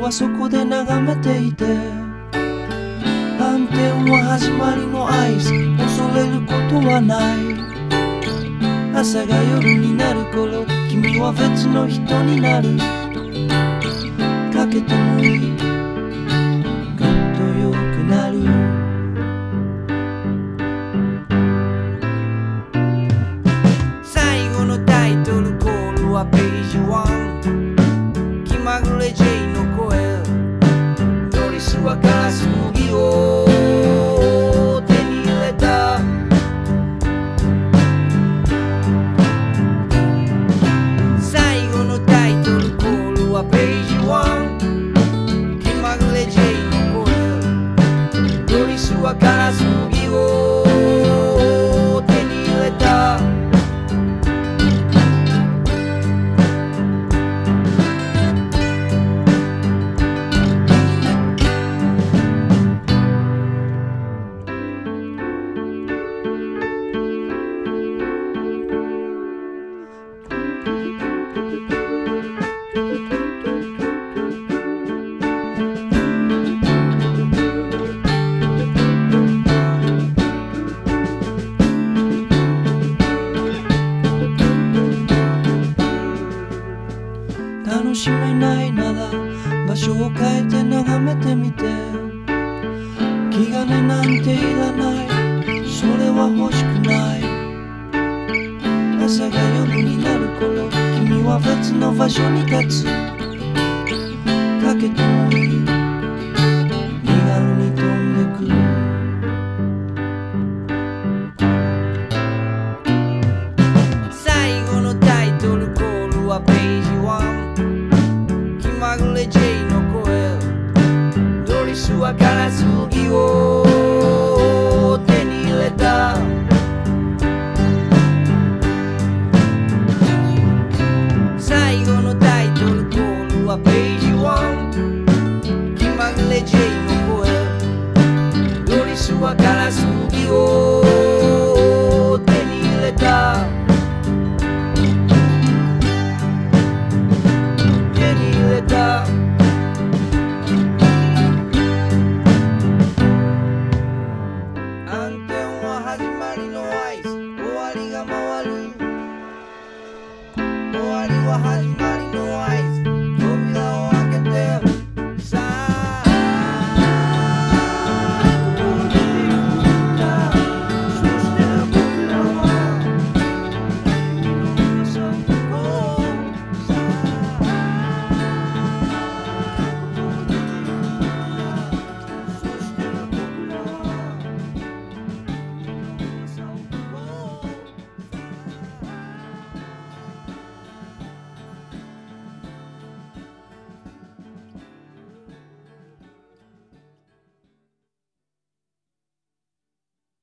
はそこで眺めていて、暗転は始まりの合図、恐れることはない。朝が夜になる頃、君は別の人になる。かけてもいい、ぐっと良くなる。最後のタイトルコールはページ1、気まぐれ J の声、ドリスはガラス麦を手に入れた。最後のタイトルコールはページ1、気まぐれ J の声、ドリスはガラス麦を手に入れた。楽しめないなら場所を変えて眺めてみて。気兼ねなんていらない、それは欲しくない。朝が夜になる頃、君は別の場所に立つ。かけてもいい、身軽に飛んでく。最後のタイトルコールはページ1、気まぐれ J の声、ドリスはガラス麦を手に入れた。最後のタイトルコールはページ1、気まぐれ J の声、ドリスはガラス麦を